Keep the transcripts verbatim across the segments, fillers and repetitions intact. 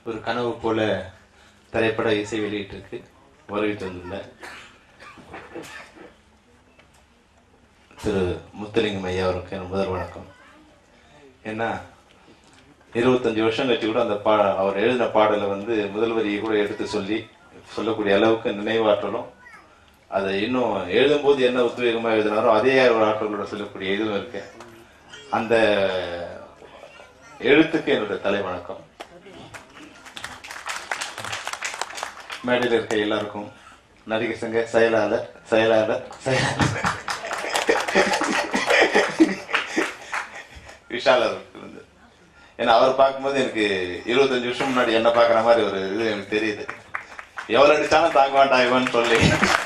ஒரு கனவு போல திரைப்பட இசை வெளியிட்டிருக்கு. வருகை தந்துள்ள திரு முத்துலிங்கம் ஐயா அவருக்கு என் முதல் வணக்கம். ஏன்னா இருபத்தஞ்சு வருஷம் கழிச்சு கூட அந்த பா அவர் எழுதின பாடலை வந்து முதல் வரியை கூட எடுத்து சொல்லி சொல்லக்கூடிய அளவுக்கு நினைவாற்றலும், அதை இன்னும் எழுதும்போது என்ன உத்வேகமாக எழுதினாரோ அதே ஆற்றலோட சொல்லக்கூடிய இதுவும் இருக்கு. அந்த எழுத்துக்கு என்னுடைய தலை வணக்கம். மேடையில் இருக்க எல்லாருக்கும், நடிகர் சங்க செயலாளர் செயலாளர் செயலாளர் விஷாலர் வந்து, ஏன்னா அவர் பார்க்கும்போது எனக்கு இருபத்தஞ்சு வருஷம் முன்னாடி என்ன பார்க்குற மாதிரி ஒரு இது எனக்கு தெரியுது. எவ்வளோ அடிச்சாலும் தாங்க மாட்டாங்கன்னு சொல்லி,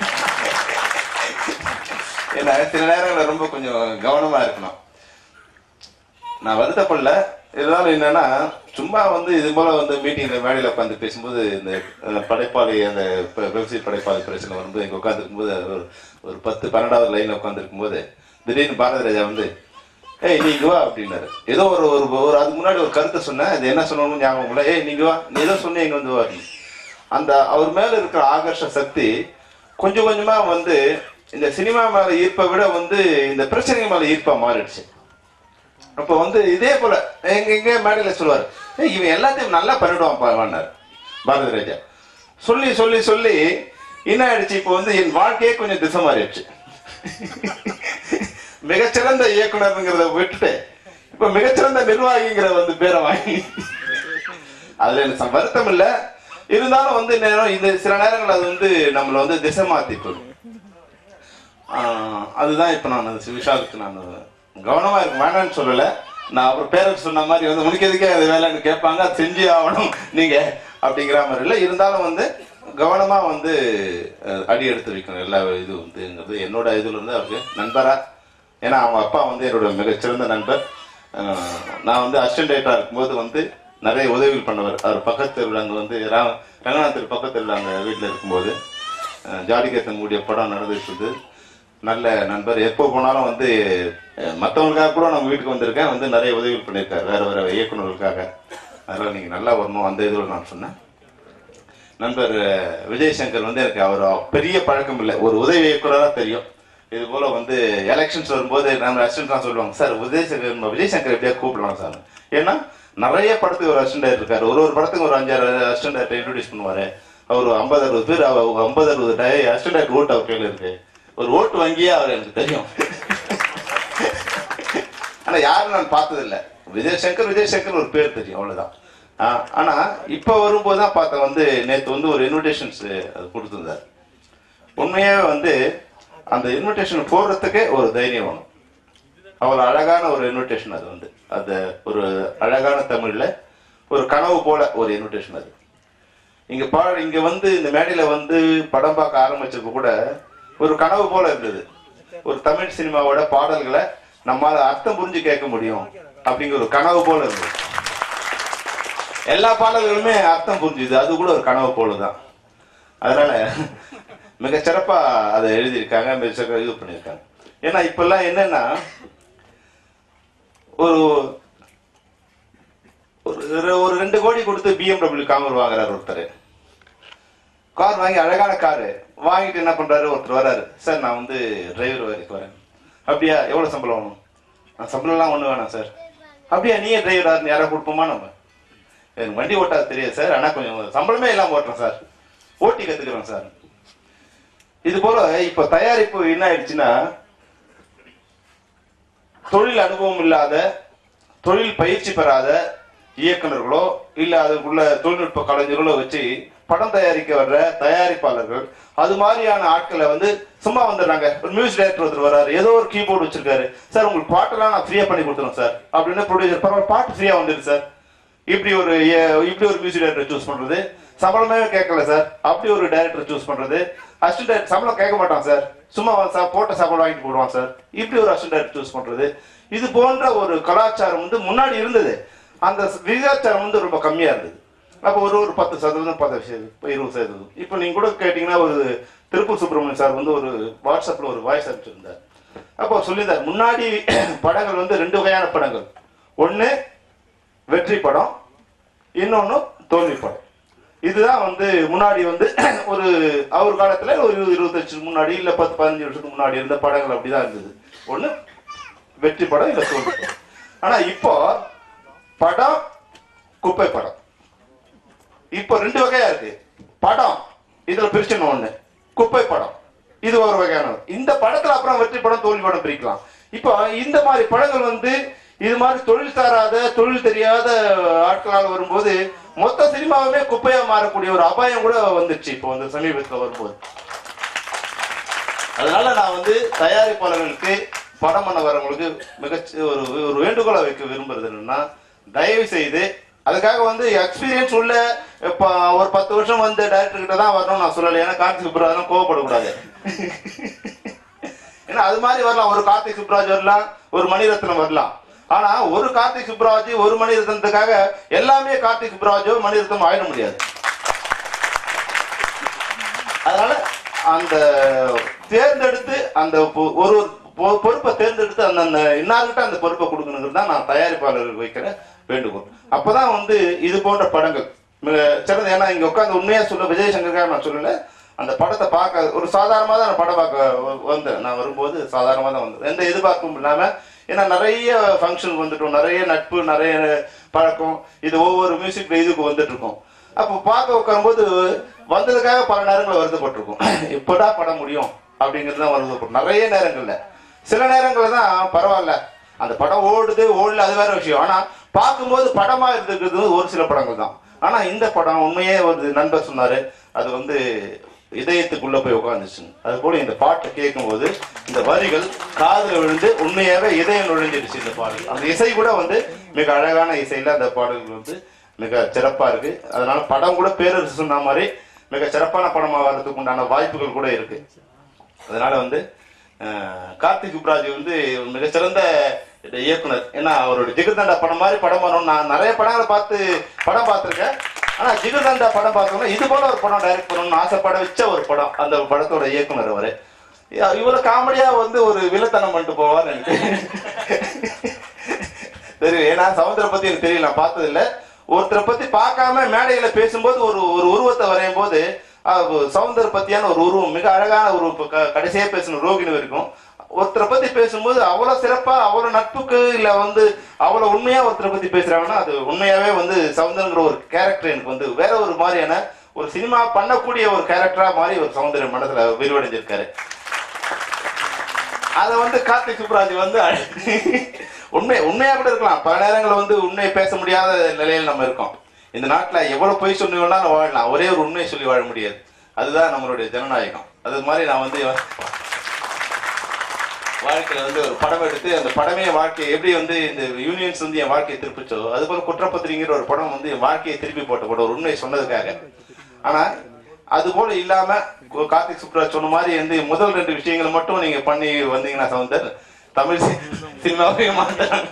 ஏன்னா சில நேரங்களில் ரொம்ப கொஞ்சம் கவனமா இருக்கணும். நான் வருத்தப்படல, இருந்தாலும் என்னன்னா சும்மா வந்து இது போல வந்து மீட்டிங்ல மேடையில் உட்காந்து பேசும்போது இந்த படைப்பாளி அந்த வெப்சைட் படைப்பாளி பிரச்சனை வரும்போது இங்கே உட்காந்துருக்கும் போது ஒரு ஒரு பத்து பன்னெண்டாவது லைன்ல உட்காந்துருக்கும் போது திடீர்னு பாரதி ராஜா வந்து ஏய் நீங்க வா அப்படின்னாரு. ஏதோ ஒரு ஒரு அதுக்கு முன்னாடி ஒரு கருத்தை சொன்னேன், அது என்ன சொல்லணும்னு ஞாபகம் இல்லை. ஏய் நீங்க வா, நீ ஏதோ சொன்ன இங்க வந்து வா. அந்த அவர் மேல இருக்கிற ஆகர்ஷ சக்தி கொஞ்சம் கொஞ்சமா வந்து இந்த சினிமா மேல ஈர்ப்பை விட வந்து இந்த பிரச்சனை மேல ஈர்ப்பா மாறிடுச்சு. அப்ப வந்து இதே போல எங்க எங்க மேடையில சொல்லுவாரு, இவன் எல்லாத்தையும் நல்லா பண்ணிடுவான் பாருன்னாரு பாரதி ராஜா. சொல்லி சொல்லி சொல்லி என்ன ஆயிடுச்சு, இப்போ வந்து என் வாழ்க்கையே கொஞ்சம் திசை மாறிடுச்சு. மிகச்சிறந்த இயக்குனருங்கிறத விட்டுட்டு இப்ப மிகச்சிறந்த நிர்வாகிங்கிற வந்து பேரை வாங்கி, அதுல எனக்கு வருத்தம் இல்லை. இருந்தாலும் வந்து நேரம் இது சில நேரங்கள் அது வந்து நம்மளை வந்து திசை மாத்தி போடும். ஆஹ் அதுதான் இப்ப நான் விஷாலுக்கு நான் கவனமா இருக்க வேணான்னு சொல்லல. நான் அவர் பேருக்கு சொன்ன மாதிரி வந்து உனக்கு எதுக்கே அது வேலைன்னு கேட்பாங்க, அது செஞ்சு ஆகணும் நீங்க அப்படிங்கிற மாதிரி இல்லை. இருந்தாலும் வந்து கவனமா வந்து அடி எடுத்து வைக்கணும் எல்லா இது வந்துங்கிறது என்னோட இதுல இருந்து அவருக்கு நண்பரா. ஏன்னா அவங்க அப்பா வந்து என்னோட மிகச்சிறந்த நண்பர். நான் வந்து அசிஸ்டன்ட் டைரக்டரா இருக்கும்போது வந்து நிறைய உதவிகள் பண்ணவர். அவர் பக்கத்தில் அங்கே வந்து ரங்கநாதர் பக்கத்தில் அங்கே வீட்டில் இருக்கும்போது ஜாடிகேத்தன் மூடிய படம் நடந்துட்டு இருந்தது. நல்ல நண்பர். எப்போ போனாலும் வந்து மற்றவங்களுக்காக கூட நம்ம வீட்டுக்கு வந்திருக்கேன், வந்து நிறைய உதவிகள் பண்ணியிருக்காரு வேற வேற இயக்குநர்களுக்காக. அதனால நீங்க நல்லா வரணும் அந்த இதில் நான் சொன்னேன். நண்பர் விஜய் சங்கர் வந்து எனக்கு அவர் பெரிய பழக்கம் இல்லை, ஒரு உதவி இயக்குனராக தெரியும். இது போல வந்து எலெக்ஷன்ஸ் வரும்போது நம்ம அசிஸ்டன்ட் சொல்லுவாங்க, சார் விஜய் சங்கர் விஜய் சங்கர் எப்படியா கூப்பிடலாம் சார். ஏன்னா நிறைய படத்துக்கு ஒரு அசிஸ்டன்ட் டைரக்டர் இருக்காரு. ஒரு ஒரு படத்துக்கு ஒரு அஞ்சாறு அசிஸ்டன்ட் டைரக்டர் இன்ட்ரோடியூஸ் பண்ணுவாரு. அவர் ஐம்பது அறுபது பேர் ஐம்பது அறுபது அசிஸ்டன்ட் டைரக்டர் ஓட்டு அவர் கையில் இருக்கு. ஒரு ஓட்டு வங்கியே அவர் எனக்கு தெரியும். ஆனா யாரும் நான் பார்த்தது இல்லை. விஜய் சங்கர் விஜய் சங்கர் ஒரு பேர் தெரியும், அவ்வளவுதான். ஆனா இப்ப வரும்போதுதான் பார்த்தேன் வந்து நேற்று வந்து ஒரு இன்விடேஷன்ஸ் கொடுத்துருந்தார். உண்மையாவே வந்து அந்த இன்விடேஷன் போடுறதுக்கே ஒரு தைரியம் வேணும். அவ்வளவு அழகான ஒரு இன்விடேஷன் அது வந்து அது ஒரு அழகான தமிழ்ல ஒரு கனவு போல ஒரு இன்விடேஷன் அது. இங்க பா இங்க வந்து இந்த மேடையில வந்து படம் பார்க்க ஆரம்பிச்சப்ப கூட ஒரு கனவு போல இருந்தது. ஒரு தமிழ் சினிமாவோட பாடல்களை நம்மால அர்த்தம் புரிஞ்சு கேட்க முடியும் அப்படிங்கிற ஒரு கனவு போல இருந்தது. எல்லா பாடல்களுமே அர்த்தம் புரிஞ்சுது, அது கூட ஒரு கனவு போலதான். அதனால மிக சிறப்பா அதை எழுதியிருக்காங்க, மிக சிறப்பாக இது பண்ணியிருக்காங்க. ஏன்னா இப்ப எல்லாம் என்னன்னா ஒரு ஒரு ரெண்டு கோடி கொடுத்து பிஎம்டபிள்யூ கார் வாங்குறாரு ஒருத்தர். கார் வாங்கி அழகான காரு வாங்கிட்டு என்ன பண்றாரு, ஒருத்தர் வர்றாரு, சார் நான் வந்து டிரைவர் வேலைக்கு வரேன். அப்படியா, எவ்வளவு சம்பளம் வேணும்? சம்பளம் எல்லாம் ஒண்ணு வேணாம் சார். அப்படியா, நீயே டிரைவரா யாரா கொடுப்போமா? நம்ம எனக்கு வண்டி ஓட்டாது தெரியாது சார், ஆனா கொஞ்சம் சம்பளமே இல்லாம ஓட்டுறேன் சார், ஓட்டி கத்துக்கிறேன் சார். இது போல இப்ப தயாரிப்பு என்ன ஆயிடுச்சுன்னா, தொழில் அனுபவம் இல்லாத தொழில் பயிற்சி பெறாத இயக்குநர்களோ இல்ல அதுக்குள்ள தொழில்நுட்ப கலைஞர்களோ வச்சு படம் தயாரிக்க வர்ற தயாரிப்பாளர்கள் அது மாதிரியான ஆட்களை வந்து சும்மா வந்துடுறாங்க. ஒரு மியூசிக் டைரக்டர் ஒருத்தர் வர்றாரு, ஏதோ ஒரு கீபோர்டு வச்சிருக்காரு, சார் உங்களுக்கு பாட்டெல்லாம் நான் ஃப்ரீயா பண்ணி கொடுத்துறேன் சார் அப்படின்னு ப்ரொடியூசர், பரவாயில்ல பாட்டு ஃப்ரீயா வந்துடு சார். இப்படி ஒரு இப்படி ஒரு மியூசிக் டைரக்டர் சூஸ் பண்றது, சம்பளமே கேட்கல சார் அப்படி ஒரு டைரக்டர் சூஸ் பண்றது. அசிஸ்டன்ட் டைரக்டர் சம்பளம் கேட்க மாட்டான் சார், சும்மா சார் போட்ட சம்பளம் வாங்கிட்டு போடுவான் சார், இப்படி ஒரு அசிஸ்டன்ட் டைரக்டர் சூஸ் பண்றது. இது போன்ற ஒரு கலாச்சாரம் வந்து முன்னாடி இருந்தது. அந்த விகிதாச்சாரம் வந்து ரொம்ப கம்மியா இருந்தது. அப்போ ஒரு ஒரு பத்து சதவீதம் பத்து இருபது சதவீதம். இப்போ நீங்க கூட கேட்டீங்கன்னா ஒரு திருப்பூர் சுப்பிரமணியம் சார் வந்து ஒரு வாட்ஸ்அப்ல ஒரு வாய்ஸ் அனுப்பிச்சிருந்தார். அப்போ சொல்லியிருந்தார், முன்னாடி படங்கள் வந்து ரெண்டு வகையான படங்கள், ஒன்னு வெற்றி படம், இன்னொன்னு தோல்வி படம். இதுதான் வந்து முன்னாடி வந்து ஒரு அவர் காலத்துல ஒரு இருபத்தஞ்சு முன்னாடி இல்ல பத்து பதினஞ்சு வருஷத்துக்கு முன்னாடி இருந்த படங்கள் அப்படிதான் இருந்தது. ஒண்ணு வெற்றி படம் இல்ல தோல்வி படம். ஆனா இப்போ படம் குப்பை படம். இப்போ ரெண்டு வகையா இருக்கு. படம் இதுல பிரிச்சுன்னு ஒண்ணு, குப்பை படம் இது ஒரு வகையான. இந்த படத்துல அப்புறம் வெற்றி படம் தோல்வி படம் பிரிக்கலாம். இப்போ இந்த மாதிரி படங்கள் வந்து இது மாதிரி தொழில் சாராத தொழில் தெரியாத ஆட்களால் வரும்போது மொத்த சினிமாவுமே குப்பையா மாறக்கூடிய ஒரு அபாயம் கூட வந்துருச்சு இப்போ வந்து சமீபத்தில் வரும்போது. அதனால நான் வந்து தயாரிப்பாளர்களுக்கு படம் பண்ண வரவங்களுக்கு மிக ஒரு ஒரு வேண்டுகோளை வைக்க விரும்புறது என்னன்னா, தயவு செய்து அதுக்காக வந்து எக்ஸ்பீரியன்ஸ் உள்ள இப்ப ஒரு பத்து வருஷம் வந்து டைரக்டர் கிட்ட தான் வரணும்னு நான் சொல்லலை. ஏன்னா கார்த்திக் சுப்ராஜ் கோவப்படக்கூடாது. ஏன்னா அது மாதிரி வரலாம், ஒரு கார்த்திக் சுப்ராஜ் வரலாம், ஒரு மணிரத்னம் வரலாம். ஆனா ஒரு கார்த்திக் சுப்ராஜ் ஒரு மணிரத்னத்துக்காக எல்லாமே கார்த்திக் சுப்ராஜோ மணிரத்னம் ஆயிட முடியாது. அதனால அந்த தேர்ந்தெடுத்து அந்த ஒரு பொறுப்பை தேர்ந்தெடுத்து அந்த அந்த இன்னார்கிட்ட அந்த பொறுப்பை கொடுக்கணுங்கிறது தான் நான் தயாரிப்பாளர்களுக்கு வைக்கிற வேண்டுகோள். அப்பதான் வந்து இது போன்ற படங்கள் மிக சிறந்த. ஏன்னா இங்க உட்காந்து உண்மையா சொல்ல விஜய் சங்கருக்காக நான் சொல்லல, அந்த படத்தை பார்க்க ஒரு சாதாரணமாக தான் நான் படம் பார்க்க வந்தேன். நான் வரும்போது சாதாரணமாக தான் வந்தேன், எந்த எதிர்பார்ப்பும் இல்லாம. ஏன்னா நிறைய ஃபங்க்ஷன் வந்துட்டோம், நிறைய நட்பு, நிறைய பழக்கம், இது ஒவ்வொரு மியூசிக் இதுக்கு வந்துட்டு இருக்கோம். அப்போ பார்க்க உட்காரும்போது வந்ததுக்காக பல நேரங்கள் வருத்தப்பட்டிருக்கும். இப்படா படம் முடியும் அப்படிங்கிறது தான் வருத்தப்படும் நிறைய நேரங்கள்ல. சில நேரங்கள்ல தான் பரவாயில்ல, அந்த படம் ஓடுது ஓடல அது வேற விஷயம். ஆனா பார்க்கும்போது படமா இருக்கிறது ஒரு சில படங்கள் தான். ஆனா இந்த படம் உண்மையே ஒரு நண்பர் சொன்னாரு, அது வந்து இதயத்துக்குள்ள போய் உட்காந்துச்சு. அது போல இந்த பாட்டை கேட்கும் போது இந்த வரிகள் காதுல விழுந்து உண்மையாவே இதயம் நுழைஞ்சிடுச்சு இந்த பாடல். அந்த இசை கூட வந்து மிக அழகான இசையில அந்த பாடல்கள் வந்து மிக சிறப்பா இருக்கு. அதனால படம் கூட பேரரசு சொன்ன மாதிரி மிக சிறப்பான படமா வர்றதுக்கு உண்டான வாய்ப்புகள் கூட இருக்கு. அதனால வந்து கார்த்திக் சுப்ராஜ் வந்து மிகச்சிறந்த இயக்குனர். ஏன்னா அவருடைய ஜிகர்தண்டா படம் மாதிரி படம் பண்ணணும். நான் நிறைய படங்களை பார்த்து படம் பார்த்திருக்கேன். ஆனா ஜிகர்தண்டா படம் பார்த்தோம்னா இது போல ஒரு படம் டைரக்ட் பண்ணணும்னு ஆசைப்பட வச்ச ஒரு படம் அந்த படத்தோட இயக்குனர் அவரு. இவ்வளவு காமெடியா வந்து ஒரு வில்லத்தனம் பண்ணிட்டு போவார் எனக்கு தெரியும். ஏன்னா சமுத்திர பத்தி எனக்கு தெரியல, நான் பார்த்தது இல்லை. ஒருத்தரை பத்தி பார்க்காம மேடையில பேசும்போது ஒரு ஒரு உருவத்தை வரையும் போது சவுந்தர பத்தியான ஒரு உருவம் மிக அழகான ஒரு கடைசியா பேசணும் ரோகிணி வரைக்கும். ஒருத்தரை பத்தி பேசும்போது அவ்வளவு சிறப்பா அவ்வளவு நட்புக்கு இல்ல வந்து அவ்வளவு உண்மையா ஒருத்தரை பத்தி பேசுறாங்கன்னா அது உண்மையாவே வந்து சவுந்தரங்கிற ஒரு கேரக்டர் எனக்கு வந்து வேற ஒரு மாதிரியான ஒரு சினிமா பண்ணக்கூடிய ஒரு கேரக்டரா மாதிரி ஒரு சவுந்தர மனசுல விரிவடைஞ்சிருக்காரு. அதை வந்து கார்த்திக் சுப்ராஜ் வந்து உண்மை உண்மையா கூட இருக்கலாம். பல நேரங்களில் வந்து உண்மையை பேச முடியாத நிலையில் நம்ம இருக்கோம். இந்த நாட்டில் எவ்வளவு பொய் சொல்லி வேணாலும் வாழலாம், ஒரே ஒரு உண்மையை சொல்லி வாழ முடியாது. அதுதான் நம்மளுடைய ஜனநாயகம். அது மாதிரி நான் வந்து வாழ்க்கையில வந்து ஒரு படம் எடுத்து அந்த படமே வாழ்க்கையை எப்படி வந்து இந்த யூனியன்ஸ் வந்து என் வாழ்க்கையை திருப்பிச்சோ அது போல குற்றப்பத்திரிங்கிற ஒரு படம் வந்து என் வாழ்க்கையை திருப்பி போட்ட கூட ஒரு உண்மையை சொன்னதுக்காக. ஆனா அது போல இல்லாம கார்த்திக் சுப்ராஜ் சொன்ன மாதிரி வந்து முதல் ரெண்டு விஷயங்களை மட்டும் நீங்க பண்ணி வந்தீங்கன்னா சவுந்தர் தமிழ் சினிமாவே மாட்டாங்க,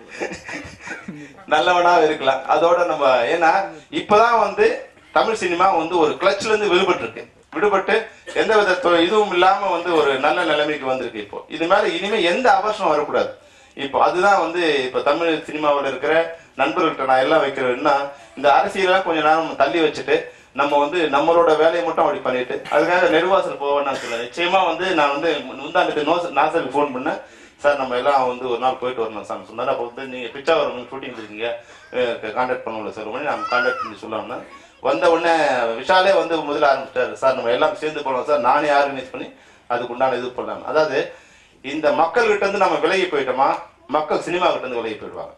நல்லவனா இருக்கலாம். அதோட நம்ம ஏன்னா இப்பதான் வந்து தமிழ் சினிமா வந்து ஒரு கிளச்ல இருந்து விடுபட்டு இருக்கு. விடுபட்டு எந்த வித இதுவும் இல்லாம வந்து ஒரு நல்ல நிலைமைக்கு வந்திருக்கு. இப்போ இது மேல இனிமே எந்த அவசரம் வரக்கூடாது. இப்போ அதுதான் வந்து இப்ப தமிழ் சினிமாவில் இருக்கிற நண்பர்கள்ட்ட நான் எல்லாம் வைக்கிறேன்னா, இந்த அரசியலாம் கொஞ்ச நேரம் தள்ளி வச்சுட்டு நம்ம வந்து நம்மளோட வேலையை மட்டும் அப்படி பண்ணிட்டு அதுக்காக நெடுவாசல் போவேன்னு சொல்ல. நிச்சயமா வந்து நான் வந்து முந்தாண்டுக்கு நோ நாசருக்கு ஃபோன் பண்ணேன், சார் நம்ம எல்லாம் வந்து ஒரு நாள் போயிட்டு வரணும் சார் சொன்னார். அப்போ வந்து நீங்க பிச்சாவரம் ஷூட்டிங் இருக்கீங்க, கான்டாக்ட் பண்ணுவோம்ல சார் உடனே நாங்கள் கான்டாக்ட் பண்ணி சொல்லாம வந்த உடனே விஷாலே வந்து முதல்ல ஆரம்பிச்சிட்டாரு, சார் நம்ம எல்லாம் சேர்ந்து போனோம் சார், நானே ஆர்கனைஸ் பண்ணி அதுக்கு உண்டான இது பண்ணலாம். அதாவது இந்த மக்கள் கிட்ட இருந்து நம்ம விலகி போயிட்டோமா, மக்கள் சினிமா கிட்ட இருந்து விலகி போயிடுவாங்க.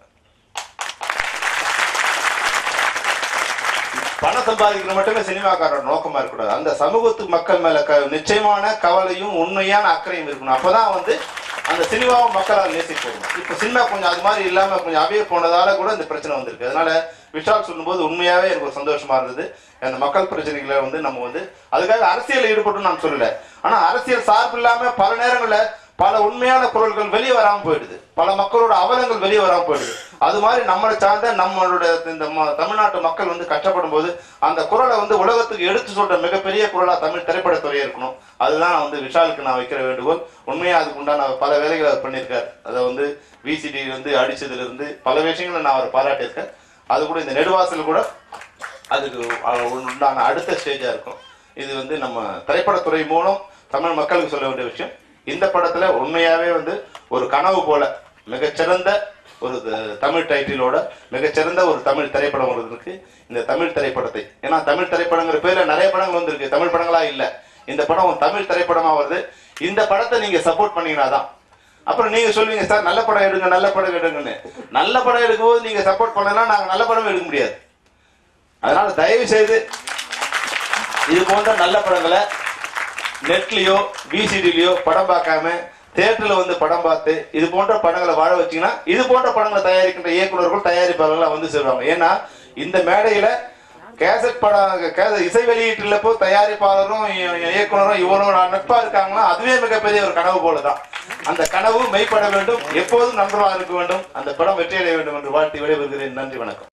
பணம் சம்பாதிக்கிற மட்டுமே சினிமாக்காரோட நோக்கமா இருக்கக்கூடாது. அந்த சமூகத்து மக்கள் மேல நிச்சயமான கவலையும் உண்மையான அக்கறையும் இருக்கணும். அப்பதான் வந்து அந்த சினிமாவும் மக்களால் நேசிக்கணும். இப்ப சினிமா கொஞ்சம் அது மாதிரி இல்லாம கொஞ்சம் அவைய போனதால கூட இந்த பிரச்சனை வந்திருக்கு. அதனால விஷால் சொல்லும் போது உண்மையாவே எனக்கு ஒரு சந்தோஷமா இருந்தது. அந்த மக்கள் பிரச்சனைகளை வந்து நம்ம வந்து அதுக்காக அரசியல் ஈடுபட்டு நான் சொல்லல. ஆனா அரசியல் சார்பு இல்லாம பல நேரங்கள்ல பல உண்மையான குரல்கள் வெளியே வராம போயிடுது, பல மக்களோட அவலங்கள் வெளியே வராம போயிடுது. அது மாதிரி நம்மளை சார்ந்த நம்மளோட இந்த தமிழ்நாட்டு மக்கள் வந்து கஷ்டப்படும் போது அந்த குரலை வந்து உலகத்துக்கு எடுத்து சொல்ற மிகப்பெரிய குரலா தமிழ் திரைப்படத்துறையா இருக்கணும். அதுதான் வந்து விஷாலுக்கு நான் வைக்கிற வேண்டுகோள். உண்மையா அதுக்கு உண்டான பல வேலைகளை அவர் பண்ணியிருக்காரு. அதை வந்து விசிடி வந்து அடிச்சதுல இருந்து பல விஷயங்களை நான் அவர் பாராட்டியிருக்கேன். அது கூட இந்த நெடுவாசல் கூட அதுக்கு உண்டான அடுத்த ஸ்டேஜா இருக்கும். இது வந்து நம்ம திரைப்படத்துறை மூலம் தமிழ் மக்களுக்கு சொல்ல வேண்டிய விஷயம். இந்த படத்துல உண்மையாவே வந்து ஒரு கனவு போல மிகச்சிறந்த ஒரு தமிழ் டைட்டிலோட மிகச்சிறந்த ஒரு தமிழ் திரைப்படம் வருவதற்கு இந்த தமிழ் திரைப்படத்தை, ஏன்னா தமிழ் திரைப்படங்கிற பேர்ல நிறைய படங்கள் வந்திருக்கு, தமிழ் படங்களா இல்ல. இந்த படம் தமிழ் திரைப்படமா வருது. இந்த படத்தை நீங்க சப்போர்ட் பண்ணீங்கன்னாதான். அப்புறம் நீங்க சொல்லுவீங்க சார் நல்ல படம் எடுங்க நல்ல படம் எடுங்கன்னு. நல்ல படம் எடுக்கும்போது நீங்க சப்போர்ட் பண்ணலாம், நாங்க நல்ல படம் எடுக்க முடியாது. அதனால தயவு செய்து இது போன்ற நல்ல படங்களை நெட்லயோ விசிடிலயோ படம் பார்க்காம தியேட்டர்ல வந்து படம் பார்த்து இது போன்ற படங்களை வாழ வச்சீங்கன்னா இது போன்ற படங்களை தயாரிக்கின்ற இயக்குநர்கள் தயாரிப்பாளர்கள் வந்து சேருவாங்க. ஏன்னா இந்த மேடையில கேசட் படம் இசை வெளியீட்டுல போ தயாரிப்பாளரும் இயக்குனரும் இவரும் நட்பா இருக்காங்கன்னா அதுவே மிகப்பெரிய ஒரு கனவு போலதான். அந்த கனவு மெய்ப்பட வேண்டும், எப்போதும் நண்பராக இருக்க வேண்டும், அந்த படம் வெற்றியடைய வேண்டும் என்று வாழ்த்தி விடைபெறுகிறேன். நன்றி, வணக்கம்.